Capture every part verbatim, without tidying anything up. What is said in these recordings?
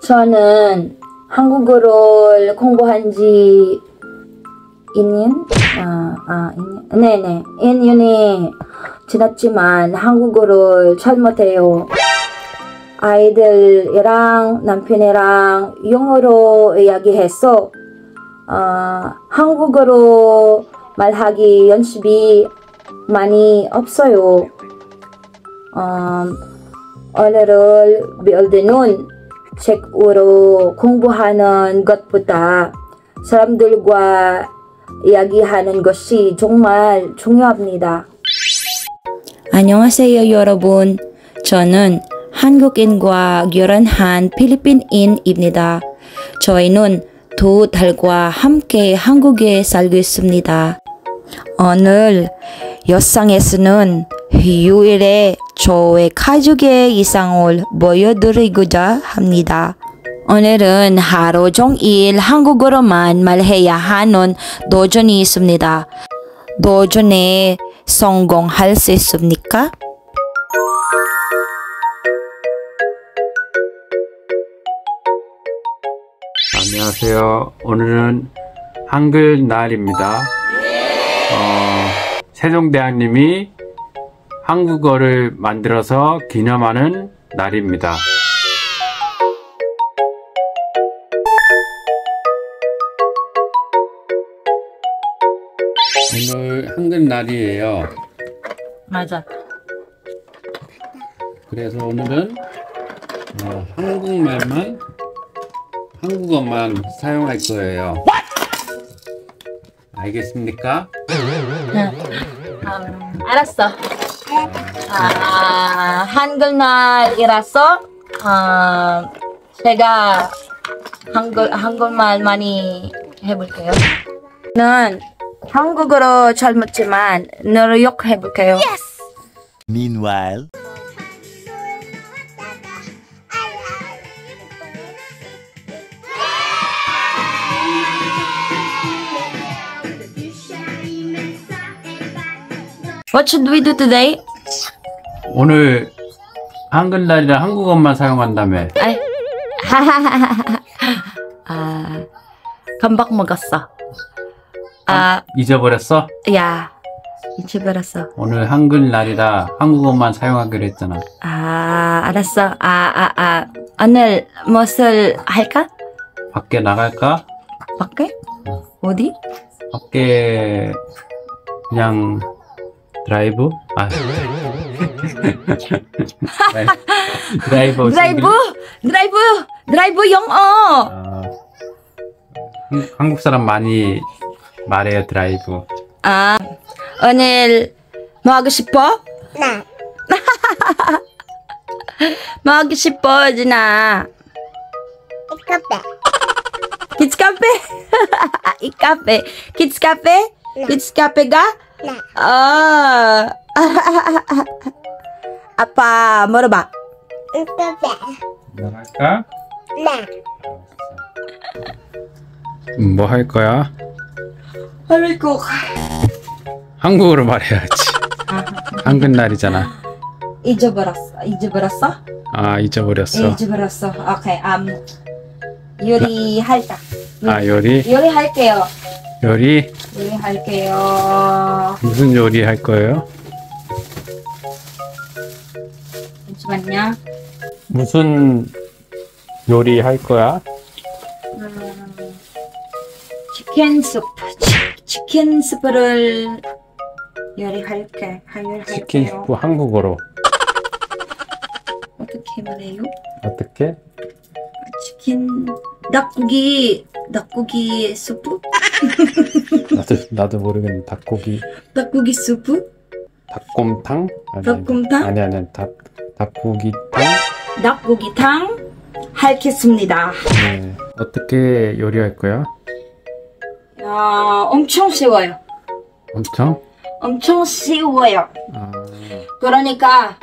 저는 한국어를 공부한 지 이 년? 아, 아, 이 년? 네네. 일 년이 지났지만 한국어를 잘 못해요. 아이들이랑 남편이랑 영어로 이야기해서 어, 한국어로 말하기 연습이 많이 없어요. 어, 오늘을 배우는 책으로 공부하는 것보다 사람들과 이야기하는 것이 정말 중요합니다. 안녕하세요, 여러분. 저는 한국인과 결혼한 필리핀인입니다. 저희는 두 달과 함께 한국에 살고 있습니다. 오늘 영상에서는 휴일에 저의 가족의 일상을 보여드리고자 합니다. 오늘은 하루 종일 한국어로만 말해야 하는 도전이 있습니다. 도전에 성공할 수 있습니까? 안녕하세요. 오늘은 한글 날입니다. 어, 세종대왕님이 한국어를 만들어서 기념하는 날입니다. 오늘 한글 날이에요. 맞아. 그래서 오늘은 어, 한국말만 한국어만 사용할 거예요. 알겠습니까? 응. 음, 알았어. 아, 한글날이라서 아, 제가 한글 한글말 많이 해볼게요. 저는 한국어로 젊었지만 노력해볼게요. Meanwhile, What should we do today? 오늘 한글날이라 한국어만 사용한다며. 아이, 아, 금방 먹었어. 아, 잊어버렸어? 야, 잊어버렸어. 오늘 한글날이라 한국어만 사용하기로 했잖아. 아, 알았어. 아, 아, 아, 오늘 무엇을 할까? 밖에 나갈까? 밖에? 어디? 밖에 그냥 드라이브? 아 드라이브 드라이브, 드라이브, 드라이브 영어. 아, 한- 한국 사람 많이 말해요 드라이브. 아, 오늘 뭐 하고 싶어? 나 뭐 하고 싶어, 진아? 이카페 키즈 카페? 이 카페. 키즈 카페? 네. 키즈 카페가? 나 아. 아빠 물어봐. 이카페 나갈까? 나 뭐 할 거야? 아이고. 한국어로 말해야지. 한글날이잖아. 잊어버렸어. 잊어버렸어? 아 잊어버렸어. 잊어버렸어. 오케이. 음. 요리할까? 아 요리? 요리할게요. 요리? 요리할게요. 무슨 요리 할 거예요? 잠시만요. 무슨 요리 할 거야? 음, 치킨 수프. 치, 치킨 수프를 요리할게. 요리할게요. 치킨 수프 한국어로 어떻게 말해요? 어떻게? 치킨 닭고기 닭고기 수프? 나도 나도 모르겠는데 닭고기 닭고기 수프? 닭곰탕? 아니, 닭곰탕? 아니 아니 닭 닭고기탕? 닭고기탕 하겠습니다. 네. 어떻게 요리할 거야? 야, 엄청 쉬워요. 엄청? 엄청 쉬워요. 아, 그러니까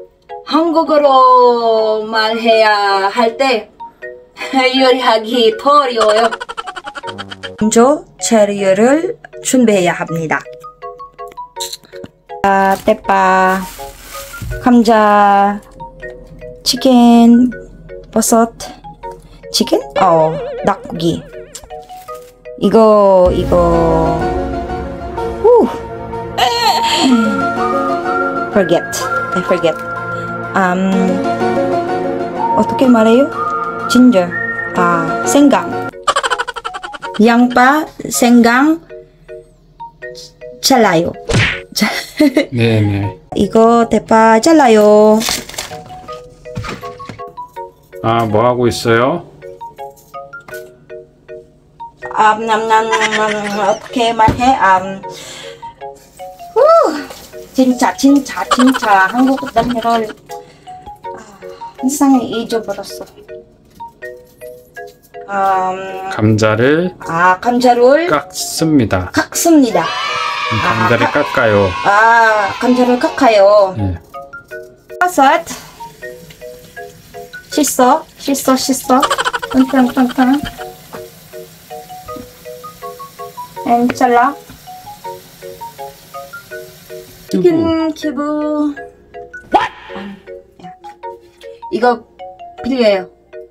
한국어로 말해야 할 때 요리하기 더 어려워요. 먼저 재료를 준비해야 합니다. 아, 대파, 감자, 치킨, 버섯, 치킨? 어, 닭고기. 이거 이거. 후. Forget. I forget. Um, 어떻게 말해요? ginger. 아, 생강. 양파, 생강, 잘라요. 네네. 이거 대파 잘라요. 아, 뭐 하고 있어요? 아, 남남남 어떻게 말해? 음, 후, 진짜 진짜 진짜 한국 단어를 아, 항상 잊어버렸어. 음, 감자를 아, 감자를 깎습니다. 깎습니다. 감자를 아, 깎아요. 아, 감자를 깎아요. 네. 버섯 씻어, 씻어, 씻어. 탕탕탕탕. 앤 잘라. 치킨 큐브. 이거 필요해요.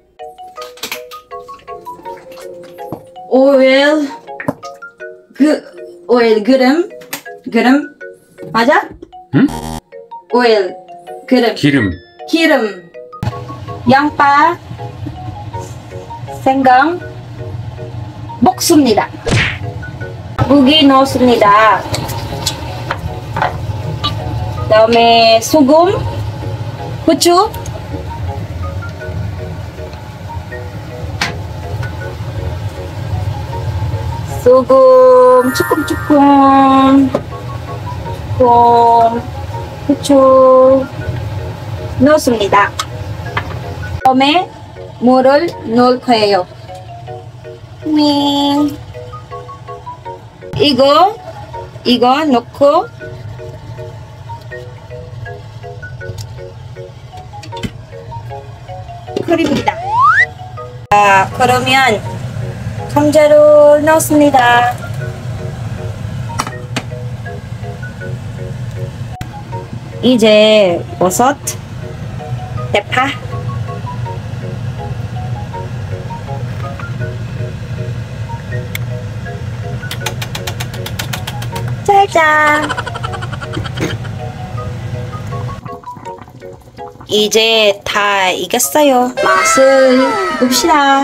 오일, 그 오일 기름, 기름 맞아? 응? 오일, 기름, 기름. 기름, 양파, 생강, 볶습니다. 고기 넣습니다. 다음에 소금, 후추, 소금 조금 조금, 조금 후추 넣습니다. 다음에 물을 넣을 거예요. 윙. 이거 이거 넣고 끓입니다. 자, 그러면 감자를 넣습니다. 이제 버섯, 대파, 짜잔. 이제 다 익었어요. 맛을 봅시다.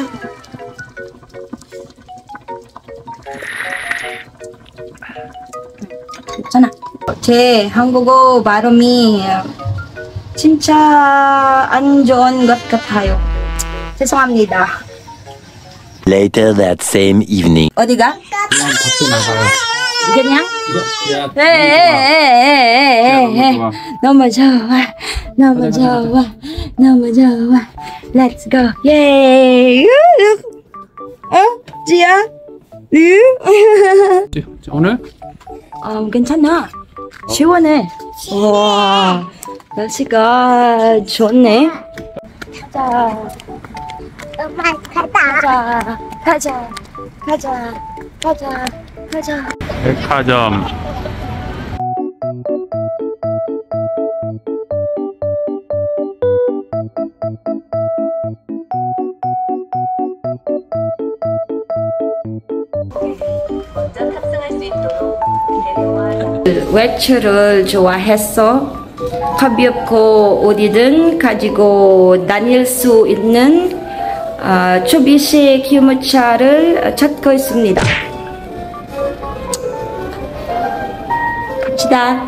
괜찮아. 제 한국어 발음이 진짜 안 좋은 것 같아요. 죄송합니다. Later that same evening. 어디가? 그냥 밖에 나가요. 그냥? 야, 에에에에에에 너무 좋아, 너무 좋아, 너무 좋아. Let's go, 예이. 어, 지야? 으? 오늘? 어, 괜찮아. 시원해. 와, 날씨가 좋네. 가자, 엄마 가자. 가자, 가자, 가자, 가자. 백화점. 외출을 좋아해서 가볍고 어디든 가지고 다닐 수 있는 어, 초비식 유모차를 찾고 있습니다. 갑시다.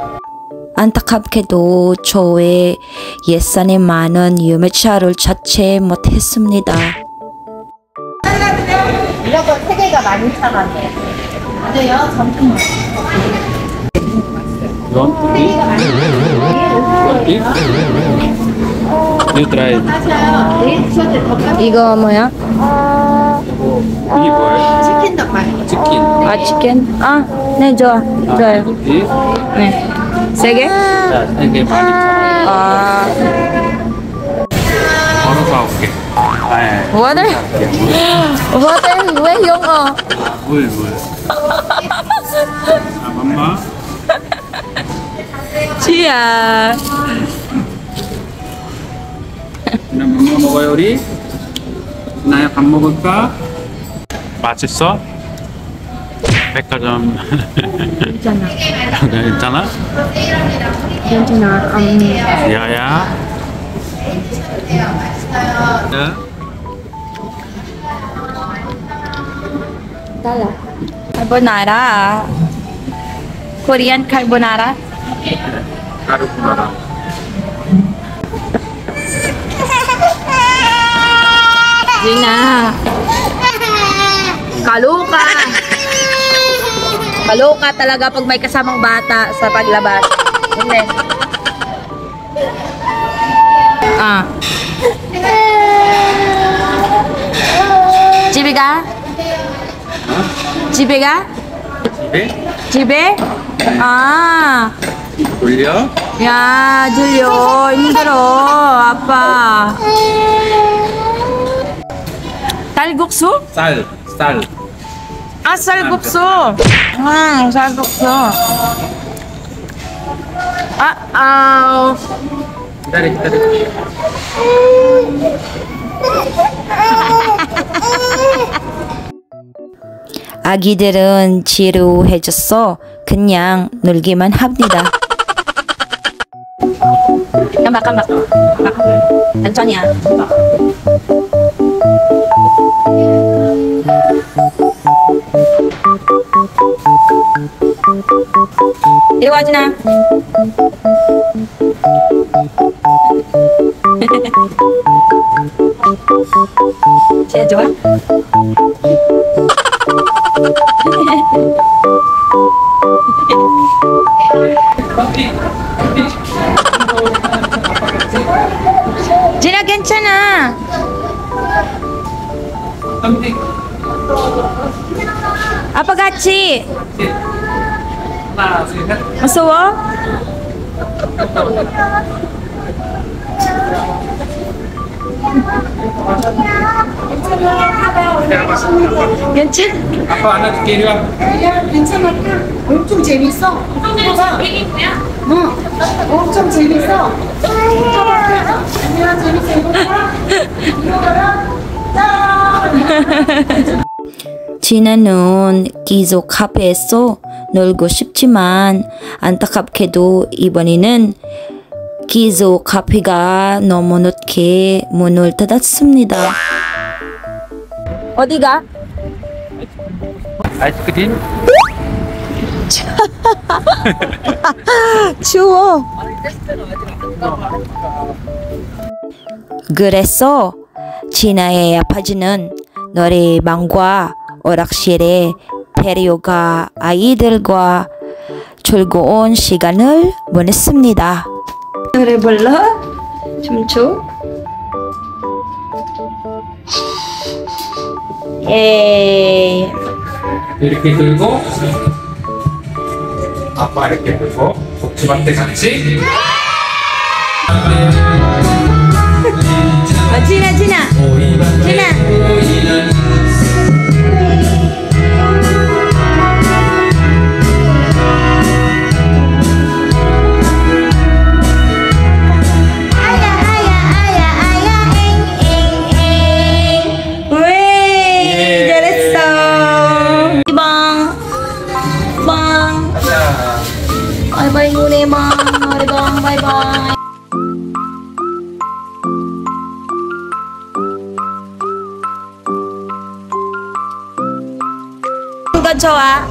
안타깝게도 저의 예산에 많은 유모차를 찾지 못했습니다. 이러고 세 개가 만 이천 원이에요. 맞아요. 점심 You want to eat? You want to eat? You try it. 이거 뭐야? 이게 뭐예요? 치킨 닭발. 치킨. 아, 치킨? 아, 네, 좋아. 좋아요. 이? 네. 세 개? 자, 이게 만 이천 원. 아, 바로 사올게. 아, 예. water? water? 왜 영어? 물, 물. 아, 맘마. 지야. 나 맘마 먹어요, 우리? 나야 밥 먹을까? 맛있어? 백화점 괜찮아. 괜찮아? 괜찮아. 음. 야야. 네? 달라. Carbonara. Korean carbonara. 까르보나라. Gina. Kaloka. Kaloka talaga pag may kasamang bata sa paglabas. Hindi. Ah. 집에 가? 집에 가? 집에? 집에? 아. 돌려? 야, 들려. 힘들어. 아빠. 쌀국수? 쌀, 쌀. 아, 쌀국수. 응, 쌀국수. 아, 아. 기다려, 기다려. 아기들은 지루해졌어. 그냥 놀기만 합니다. 깜박, 깜박. 천천히야. 이리 와, 진아. 진짜 좋아? 진아 괜찮아. 아빠 같이. 하나, 둘, 셋. 무서워? 괜찮아. 아빠 안아줄게, 이리 와. 괜찮아. 엄청 재밌어. 응. 엄청 재밌어. 안녕, 재밌어. 이거 봐라. 진아는 계속 카페에서 놀고 싶지만 안타깝게도 이번에는 계속 카페가 너무 늦게 문을 닫았습니다. 어디가? 아이스크림? 추워. 그래서 진아의 아빠지는 노래방과 오락실에 데려가 아이들과 즐거운 시간을 보냈습니다. 노래 불러? 춤춰? 예. 이렇게 들고 아빠 이렇게 들고 복주한테 같이 어, 진아, 진아. 진아. 왜? 잘했어. bang. Bang. Bye bye muna bang. Mari bang. Bye bye. 이거 좋아.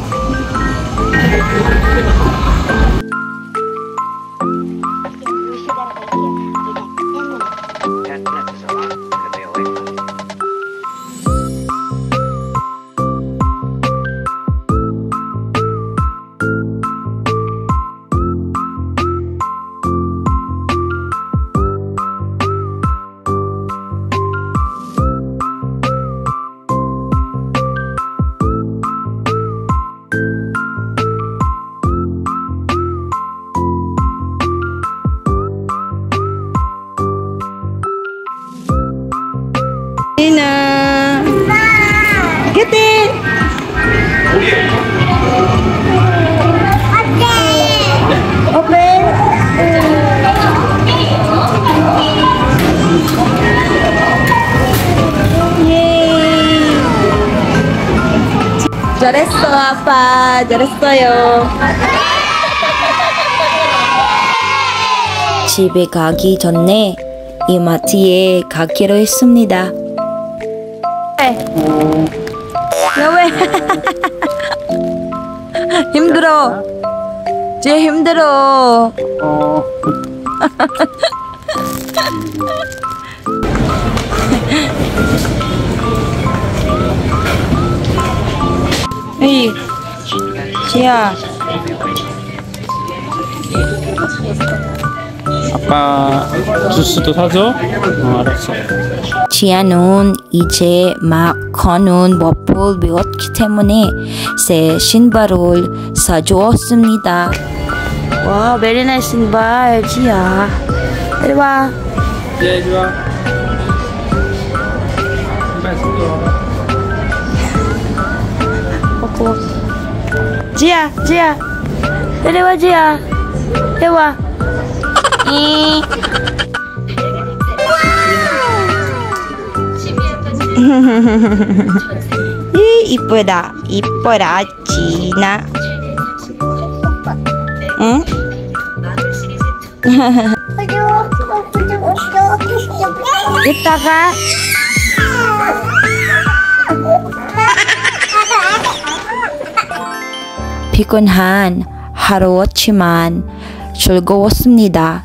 Ina. Get in. Open. Open. 잘했어, 아빠. 잘했어요. 집에 가기 전에 이마트에 가기로 했습니다. 야, 왜? 힘들어. 쟤 힘들어. 어. 에이, 지야. 아빠 주스도 사줘? 어, 알았어. 지아는 이제 막 걷는 법을 배웠기 때문에 새 신발을 사주었습니다. 와, 메리 나이스 신발, 지야. 이리 와. 예, 이리 와. 신발 신고 와봐. 먹고. 지야, 지야. 이리 와, 지야. 이리 와. 이. 이 이쁘다, 이뻐라, 지나. 응? 이따가. 피곤한 하루였지만 즐거웠습니다.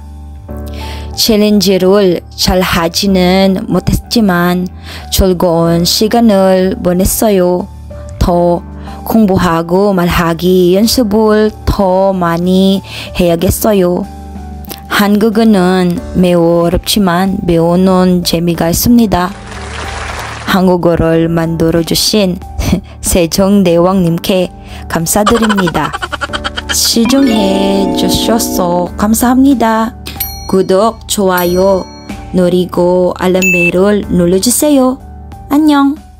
챌린지를 잘 하지는 못했지만 즐거운 시간을 보냈어요. 더 공부하고 말하기 연습을 더 많이 해야겠어요. 한국어는 매우 어렵지만 배우는 재미가 있습니다. 한국어를 만들어주신 세종대왕님께 감사드립니다. 시청해 주셔서 감사합니다. 구독, 좋아요 누르고 알람벨을 눌러주세요. 안녕.